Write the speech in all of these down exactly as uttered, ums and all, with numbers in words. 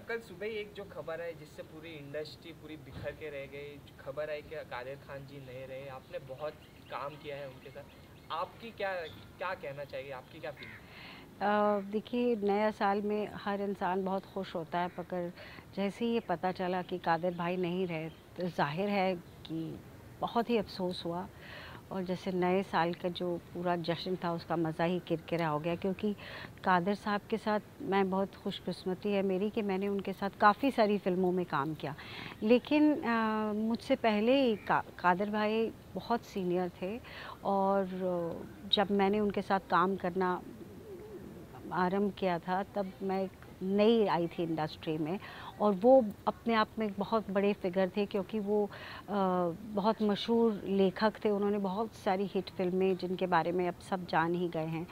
कल सुबह ही एक जो खबर आई जिससे पूरी इंडस्ट्री पूरी बिखर के रह गई, खबर आई कि कादिर खान जी नहीं रहे। आपने बहुत काम किया है उनके साथ, आपकी क्या क्या कहना चाहिए, आपकी क्या फीलिंग? देखिए, नया साल में हर इंसान बहुत खुश होता है, मगर जैसे ही ये पता चला कि कादिर भाई नहीं रहे तो जाहिर है कि बहुत ही अफसोस हुआ। और जैसे नए साल का जो पूरा जश्न था उसका मज़ा ही किरकिरा हो गया, क्योंकि कादिर साहब के साथ मैं बहुत खुशकिस्मती है मेरी कि मैंने उनके साथ काफ़ी सारी फ़िल्मों में काम किया। लेकिन अ, मुझसे पहले ही का, कादिर भाई बहुत सीनियर थे। और जब मैंने उनके साथ काम करना आरंभ किया था तब मैं एक नई आई थी इंडस्ट्री में। और वो अपने आप में एक बहुत बड़े फिगर थे, क्योंकि वो आ, बहुत मशहूर लेखक थे। उन्होंने बहुत सारी हिट फिल्में जिनके बारे में अब सब जान ही गए हैं।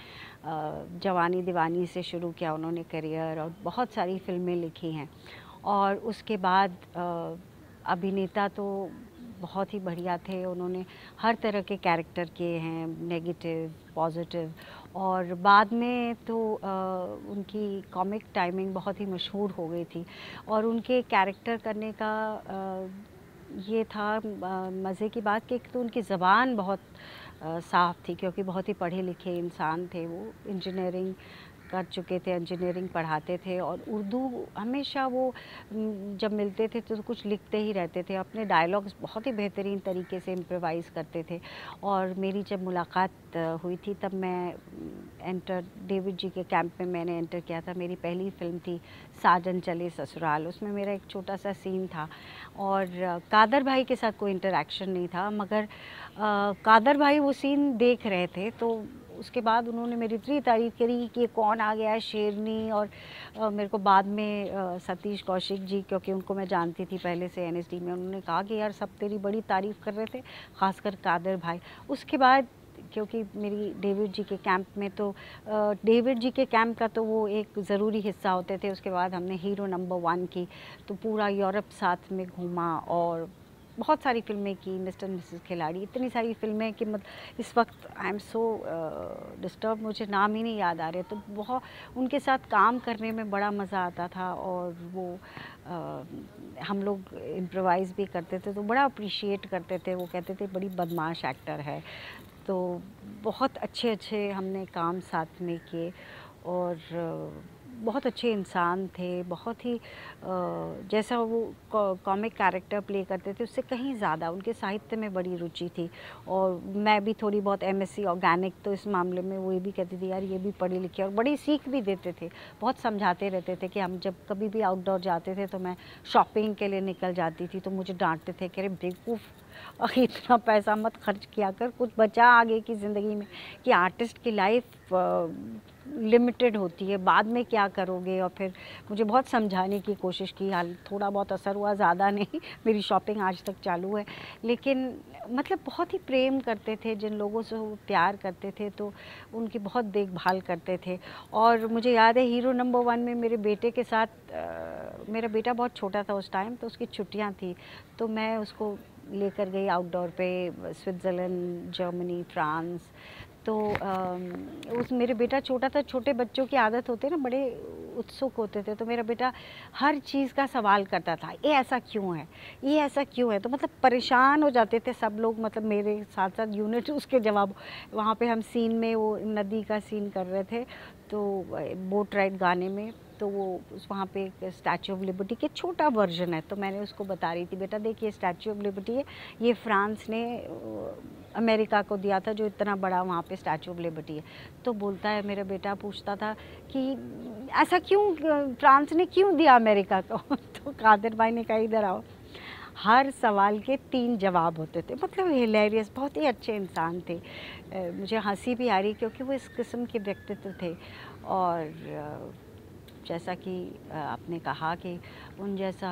आ, जवानी दीवानी से शुरू किया उन्होंने करियर, और बहुत सारी फिल्में लिखी हैं। और उसके बाद आ, अभिनेता तो बहुत ही बढ़िया थे। उन्होंने हर तरह के कैरेक्टर किए हैं, नेगेटिव, पॉजिटिव। और बाद में तो आ, उनकी कॉमिक टाइमिंग बहुत ही मशहूर हो गई थी। और उनके कैरेक्टर करने का आ, ये था मज़े की बात कि एक तो उनकी ज़बान बहुत आ, साफ़ थी, क्योंकि बहुत ही पढ़े लिखे इंसान थे। वो इंजीनियरिंग कर चुके थे, इंजीनियरिंग पढ़ाते थे। और उर्दू हमेशा वो न, जब मिलते थे तो कुछ लिखते ही रहते थे। अपने डायलॉग्स बहुत ही बेहतरीन तरीके से इम्प्रोवाइज़ करते थे। और मेरी जब मुलाकात अ, हुई थी तब मैं एंटर डेविड जी के कैंप में मैंने एंटर किया था। मेरी पहली फ़िल्म थी साजन चले ससुराल, उसमें मेरा एक छोटा सा सीन था। और अ, कादर भाई के साथ कोई इंटरेक्शन नहीं था, मगर अ, कादर भाई वो सीन देख रहे थे। तो उसके बाद उन्होंने मेरी इतनी तारीफ़ करी कि ये कौन आ गया है शेरनी। और अ, मेरे को बाद में अ, सतीश कौशिक जी, क्योंकि उनको मैं जानती थी पहले से एनएसडी में, उन्होंने कहा कि यार सब तेरी बड़ी तारीफ़ कर रहे थे, ख़ासकर कादर भाई। उसके बाद क्योंकि मेरी डेविड जी के कैंप में तो अ, डेविड जी के कैंप का तो वो एक ज़रूरी हिस्सा होते थे। उसके बाद हमने हीरो नंबर वन की, तो पूरा यूरोप साथ में घूमा। और बहुत सारी फ़िल्में की, मिस्टर मिसेस खिलाड़ी, इतनी सारी फ़िल्में कि मतलब इस वक्त आई एम सो डिस्टर्ब, मुझे नाम ही नहीं याद आ रहे। तो बहुत उनके साथ काम करने में बड़ा मज़ा आता था। और वो आ, हम लोग इम्प्रोवाइज़ भी करते थे तो बड़ा अप्रिशिएट करते थे। वो कहते थे बड़ी बदमाश एक्टर है। तो बहुत अच्छे अच्छे हमने काम साथ में किए। और अ, बहुत अच्छे इंसान थे, बहुत ही अ, जैसा वो कॉमिक कैरेक्टर प्ले करते थे उससे कहीं ज़्यादा उनके साहित्य में बड़ी रुचि थी। और मैं भी थोड़ी बहुत एमएससी ऑर्गेनिक, तो इस मामले में वो ये भी कहती थी यार ये भी पढ़ी लिखी है। और बड़ी सीख भी देते थे, बहुत समझाते रहते थे कि हम जब कभी भी आउटडोर जाते थे तो मैं शॉपिंग के लिए निकल जाती थी तो मुझे डांटते थे कि अरे बेवकूफ़, इतना पैसा मत खर्च किया कर, कुछ बचा आगे की ज़िंदगी में, कि आर्टिस्ट की लाइफ लिमिटेड होती है, बाद में क्या करोगे। और फिर मुझे बहुत समझाने की कोशिश की, हाल थोड़ा बहुत असर हुआ, ज़्यादा नहीं। मेरी शॉपिंग आज तक चालू है। लेकिन मतलब बहुत ही प्रेम करते थे, जिन लोगों से वो प्यार करते थे तो उनकी बहुत देखभाल करते थे। और मुझे याद है हीरो नंबर वन में मेरे बेटे के साथ आ, मेरा बेटा बहुत छोटा था उस टाइम, तो उसकी छुट्टियां थी, तो मैं उसको लेकर गई आउटडोर पे, स्विट्ज़रलैंड, जर्मनी, फ्रांस। तो अम, उस मेरे बेटा छोटा था, छोटे बच्चों की आदत होती है ना, बड़े उत्सुक होते थे। तो मेरा बेटा हर चीज़ का सवाल करता था, ये ऐसा क्यों है, ये ऐसा क्यों है। तो मतलब परेशान हो जाते थे सब लोग, मतलब मेरे साथ साथ यूनिट उसके जवाब। वहाँ पे हम सीन में वो नदी का सीन कर रहे थे, तो बोट राइड गाने में, तो वो उस वहाँ पे एक स्टैचू ऑफ लिबर्टी के छोटा वर्जन है, तो मैंने उसको बता रही थी बेटा देखिए स्टैचू ऑफ लिबर्टी है, ये फ्रांस ने अमेरिका को दिया था, जो इतना बड़ा वहाँ पे स्टैचू ऑफ लिबर्टी है। तो बोलता है मेरा बेटा, पूछता था कि ऐसा क्यों, फ्रांस ने क्यों दिया अमेरिका को। तो कादिर भाई ने कहा इधर आओ, हर सवाल के तीन जवाब होते थे। मतलब हिलेरियस, बहुत ही अच्छे इंसान थे। अ, मुझे हंसी भी आ रही क्योंकि वो इस किस्म के व्यक्तित्व थे। और अ, जैसा कि अ, आपने कहा कि उन जैसा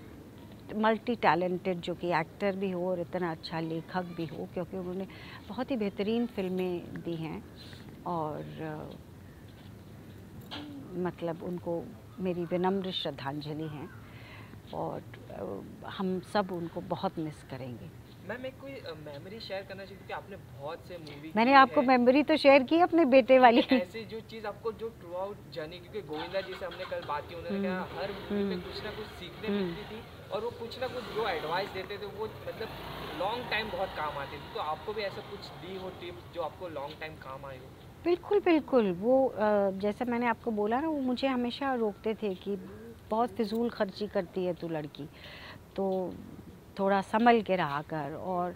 मल्टी टैलेंटेड, जो कि एक्टर भी हो और इतना अच्छा लेखक भी हो, क्योंकि उन्होंने बहुत ही बेहतरीन फिल्में दी हैं। और अ, मतलब उनको मेरी विनम्र श्रद्धांजलि है। और अ, हम सब उनको बहुत मिस करेंगे। मैम एक कोई मेमोरी शेयर करना चाहिए क्योंकि आपने बहुत से मूवी मैंने आपको मेमोरी तो शेयर की अपने बेटे वाली। ऐसी जो चीज़ आपको जो थ्रू आउट जर्नी, क्योंकि गोविंदा जी से हमने कल बात की, उन्होंने कहा हर मूवी में कुछ ना कुछ सीखने मिलती थी और वो कुछ ना कुछ जो एडवाइस देते थे वो मतलब लॉन्ग टाइम बहुत काम आती थी। तो आपको भी ऐसा कुछ दी हो टिप्स जो आपको लॉन्ग टाइम काम आए हो? बिल्कुल बिल्कुल। वो जैसे मैंने आपको बोला ना, वो मुझे हमेशा रोकते थे कि बहुत फिजूल खर्ची करती है तू लड़की, तो थोड़ा संभल के रहा कर, और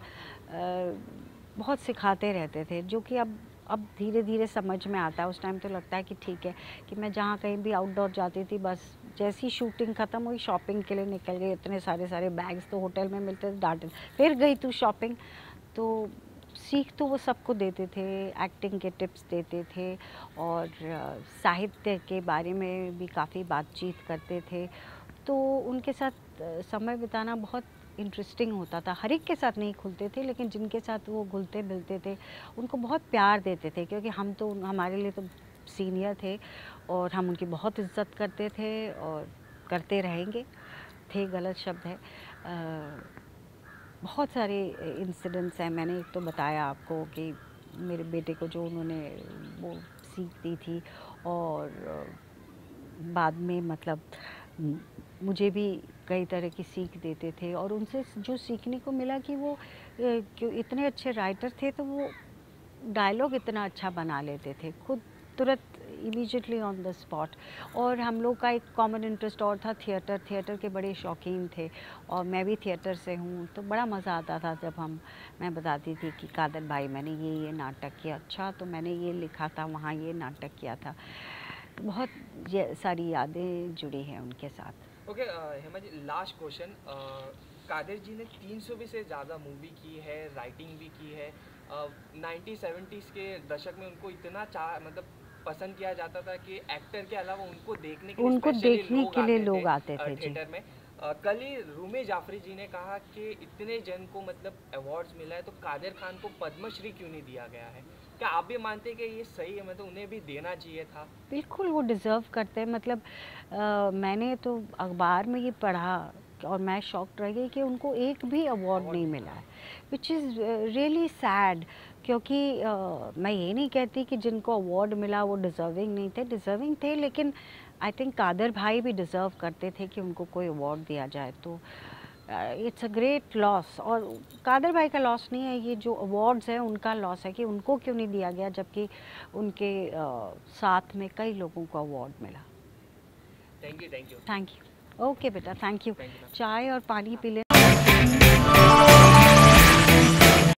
बहुत सिखाते रहते थे, जो कि अब अब धीरे धीरे समझ में आता है। उस टाइम तो लगता है कि ठीक है कि मैं जहाँ कहीं भी आउटडोर जाती थी, बस जैसी शूटिंग ख़त्म हुई शॉपिंग के लिए निकल गई। इतने सारे सारे बैग्स तो होटल में मिलते थे, डांटे फिर गई तू शॉपिंग। तो सीख तो वो सबको देते थे, एक्टिंग के टिप्स देते थे और साहित्य के बारे में भी काफ़ी बातचीत करते थे। तो उनके साथ समय बिताना बहुत इंटरेस्टिंग होता था। हर एक के साथ नहीं खुलते थे, लेकिन जिनके साथ वो घुलते मिलते थे उनको बहुत प्यार देते थे, क्योंकि हम तो हमारे लिए तो सीनियर थे और हम उनकी बहुत इज्जत करते थे और करते रहेंगे। थे गलत शब्द है। आ, बहुत सारे इंसिडेंट्स हैं। मैंने एक तो बताया आपको कि मेरे बेटे को जो उन्होंने वो सीख दी थी, और बाद में मतलब मुझे भी कई तरह की सीख देते थे, और उनसे जो सीखने को मिला कि वो क्यों इतने अच्छे राइटर थे, तो वो डायलॉग इतना अच्छा बना लेते थे खुद, तुरंत इमीडिएटली ऑन द स्पॉट। और हम लोग का एक कॉमन इंटरेस्ट और था, थिएटर थिएटर के बड़े शौकीन थे, और मैं भी थिएटर से हूँ, तो बड़ा मज़ा आता था जब हम मैं बताती थी कि कादर भाई मैंने ये ये नाटक किया, अच्छा तो मैंने ये लिखा था, वहाँ ये नाटक किया था। बहुत ये सारी यादें जुड़ी हैं उनके साथ। Okay Hema ji, last question. Qadar ji ने तीन सौ भी से ज़्यादा मूवी की है, राइटिंग भी की है। नाइनटीन सेवेंटीज़ के दशक में उनको इतना चाह मतलब पसंद किया जाता था कि एक्टर के अलावा उनको देखने के लिए उनको देखने लोग के लिए आते लोग आते थे थिएटर में। uh, कल ही रूमी जाफरी जी ने कहा कि इतने जन को मतलब अवार्ड्स मिला है तो कादर खान को पद्मश्री क्यों नहीं दिया गया है? क्या आप भी मानते हैं कि ये सही है, मतलब उन्हें भी देना चाहिए था? बिल्कुल, वो डिज़र्व करते हैं। मतलब आ, मैंने तो अखबार में ये पढ़ा और मैं शॉक्ड रह गई कि उनको एक भी अवार्ड नहीं मिला है, विच इज़ रियली सैड। क्योंकि uh, मैं ये नहीं कहती कि जिनको अवार्ड मिला वो डिज़र्विंग नहीं थे, डिज़र्विंग थे, लेकिन आई थिंक कादर भाई भी डिज़र्व करते थे कि उनको कोई अवार्ड दिया जाए। तो इट्स अ ग्रेट लॉस, और कादर भाई का लॉस नहीं है, ये जो अवार्ड्स हैं उनका लॉस है कि उनको क्यों नहीं दिया गया, जबकि उनके uh, साथ में कई लोगों को अवार्ड मिला। Thank you thank you thank you. Okay बेटा, थैंक यू। Thank you. चाय और पानी पी लें।